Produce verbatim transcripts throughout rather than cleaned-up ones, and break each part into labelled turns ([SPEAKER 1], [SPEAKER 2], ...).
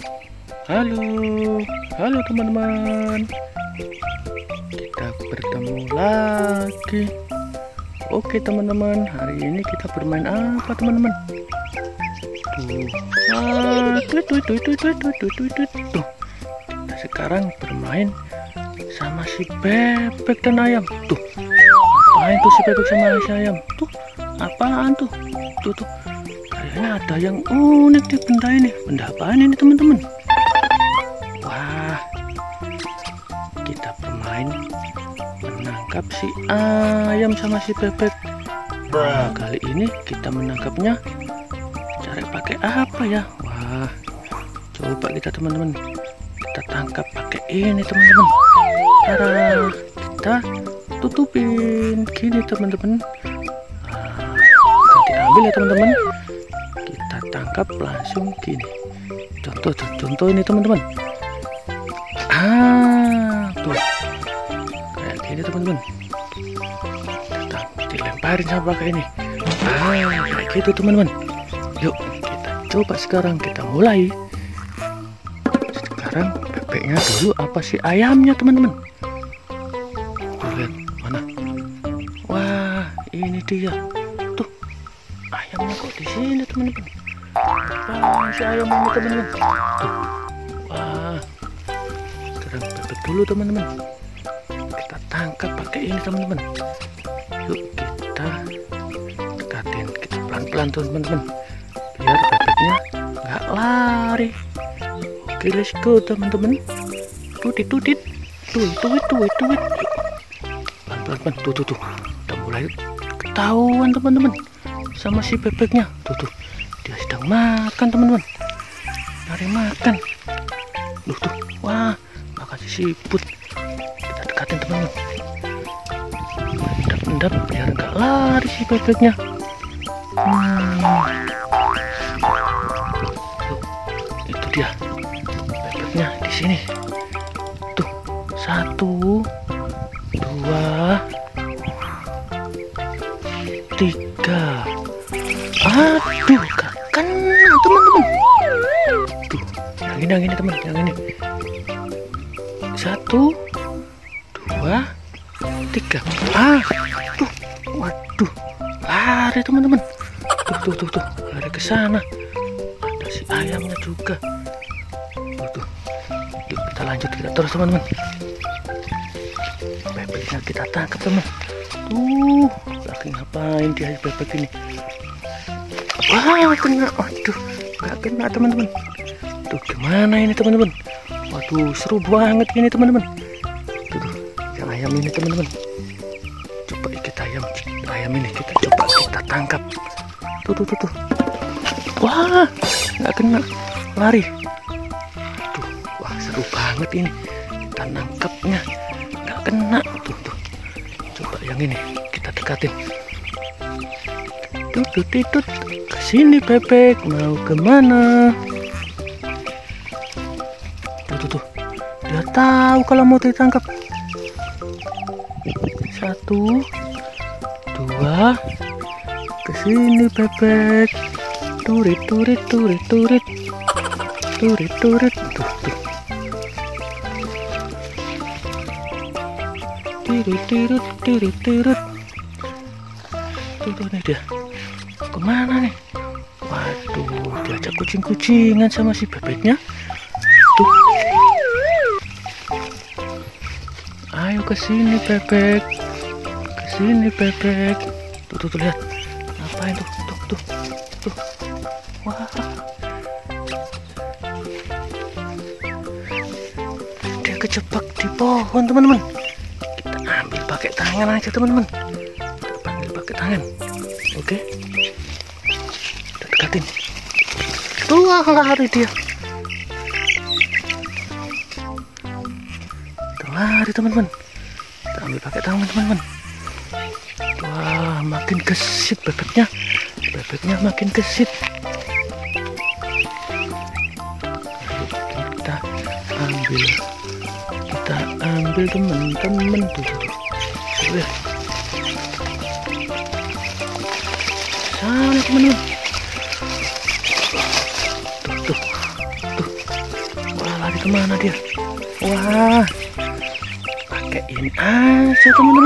[SPEAKER 1] Halo, halo teman-teman. Kita bertemu lagi. Oke teman-teman, hari ini kita bermain apa teman-teman? Tuh, ah, tuh, tuh, tuh, tuh, tuh, tuh, tuh, tuh, tuh, tuh. Kita sekarang bermain sama si bebek dan ayam. Tuh, apaan tuh si bebek sama si ayam? Tuh, apaan tuh? Tuh, tuh. Kayaknya ada yang unik di benda ini. Benda apaan ini teman-teman? Wah, kita bermain menangkap si ayam sama si bebek. Nah, kali ini kita menangkapnya cara pakai apa ya? Wah, coba kita teman-teman, kita tangkap pakai ini teman-teman. Cara kita tutupin gini teman-teman. Nah, diambil ya teman-teman. Kita tangkap langsung gini. Contoh, contoh ini teman-teman. Ah, tuh kayak gini teman-teman. Kita dilemparin sama pakai ini. Ah, kayak gitu teman-teman. Yuk kita coba sekarang, kita mulai. Sekarang bebeknya dulu apa si ayamnya teman-teman? Tuh lihat mana? Wah, ini dia. Tuh ayamnya kok di sini teman-teman? Wah, si ayam ini teman-teman. Tuh, wah. Sekarang bebek dulu teman-teman. Kita tangkap pakai ini teman-teman. Yuk kita dekatin, kita pelan-pelan teman-teman, biar bebeknya nggak lari. Oke, let's go teman-teman. Tutit tutit, tuit tuit tuit tuit. Pelan-pelan, tuh tuh tuh. Udah mulai ketahuan teman-teman sama si bebeknya. Tuh tuh, dia sedang makan teman-teman. Nyari makan. Duh tuh, wah, makan siput. Kita dekatin teman-teman. Endap-endap biar nggak lari si bebeknya. Hmm. Tuh, itu dia bebeknya di sini. Tuh, satu, dua, tiga. Aduh, gak kena teman-teman. Tuh, yang ini, yang ini teman, yang ini. Satu, dua, tiga. Ah, tuh, waduh, lari teman-teman. Tuh, tuh, tuh, tuh, lari ke sana. Ada si ayamnya juga. Tuh, tuh. Yuk kita lanjut, kita terus teman-teman. Bebeknya kita tangkap teman. Tuh, lagi ngapain dia bebek ini? Wah, kena. Waduh, nggak kena teman-teman. Tuh, gimana ini teman-teman? Waduh, seru banget ini teman-teman. Tuh, tuh, yang ayam ini teman-teman. Coba kita ayam, ayam ini kita coba kita tangkap. Tuh, tuh, tuh, tuh. Wah, nggak kena, lari. Tuh, wah seru banget ini. Kita nangkapnya, nggak kena. Tuh, tuh. Coba yang ini kita dekatin. Tuh, tuh, tuh, tuh. Kesini bebek, mau kemana? Tuh, tuh, tuh. Dia tahu kalau mau ditangkap. Satu, dua, kesini bebek. Turit, turit, turit, turit, turit, turit. Tuh, tuh. Tirit, tirit, tirit, tirit. Tuh, tuh, nih dia. Kemana nih? Waduh, diajak kucing-kucingan sama si bebeknya. Tuh. Ayo ke sini bebek. Ke sini bebek. Tuh, tuh, tuh, lihat. Ngapain tuh? Tuh, tuh. Tuh. Wah. Dia kejebak di pohon, teman-teman. Kita ambil pakai tangan aja, teman-teman. Kita ambil pakai tangan. Oke. Kita dekatin. Tuh, lari dia. Lari teman-teman. Kita ambil pakai tangan teman-teman. Wah, makin gesit bebeknya. Bebeknya makin gesit. Kita ambil. Kita ambil teman-teman. Tuh, tuh, tuh. Lihat. Sana teman-teman. Tuh, tuh, tuh. lari kemana dia? Wah, pakai ini aja teman-teman.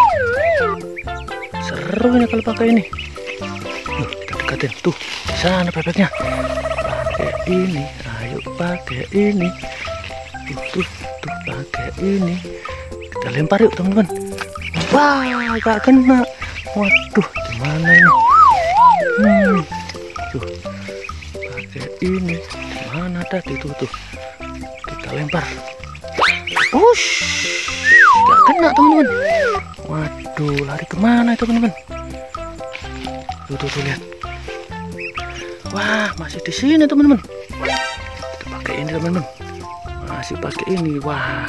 [SPEAKER 1] Seru ini kalau pakai ini. Loh, kita dekatin tuh, di sana bebeknya. Pakai ini, ayo pakai ini. Tuh, tuh, tuh pakai ini. Kita lempar yuk teman-teman. Wah, gak kena. Waduh, gimana ini? Hmm, tuh, pakai ini. Mana tadi tuh tuh? Kita lempar. Push, gak kena teman-teman. Waduh, lari kemana itu teman-teman? Tuh, tuh, tuh lihat. Wah, masih di sini teman-teman. Kita pakai ini teman-teman. Masih pakai ini. Wah,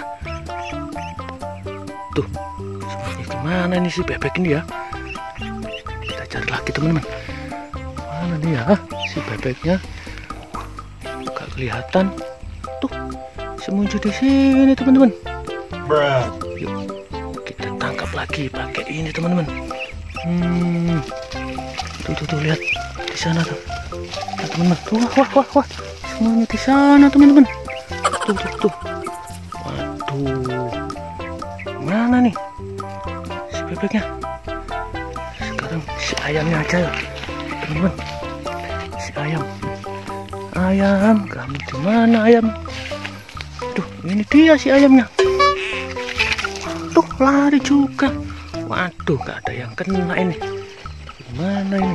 [SPEAKER 1] tuh. Sembunyi kemana ini si bebek ini ya? Kita cari lagi teman-teman. Mana nih ya si bebeknya? Gak kelihatan. Tuh, sembunyi di sini teman-teman. Yuk, kita tangkap lagi pakai ini teman-teman. Hmm, tuh, tuh, tuh lihat di sana tuh, nah, teman-teman. Wah, wah, wah, wah, semuanya di sana teman-teman. Tuh, tuh, tuh. Waduh, mana nih si bebeknya? Sekarang si ayamnya aja ya teman-teman. Si ayam, ayam, kamu di mana ayam? Tuh, ini dia si ayamnya. Tuh, lari juga. Waduh, gak ada yang kena ini. Gimana ini?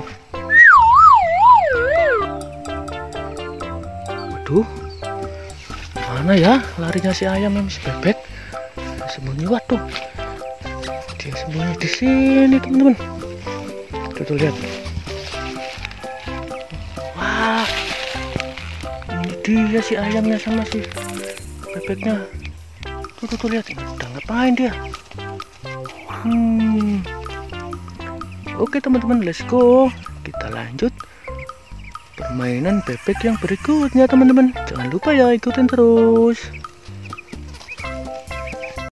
[SPEAKER 1] Waduh, mana ya larinya si ayam yang si bebek? Dia sembunyi, waduh. Dia sembunyi di sini teman-teman. Tuh, tuh lihat. Wah, ini dia si ayamnya sama si bebeknya. Tuh, tuh, tuh lihat. Udah ngapain dia? Hmm. Oke teman-teman, let's go. Kita lanjut permainan bebek yang berikutnya teman-teman. Jangan lupa ya, ikutin terus.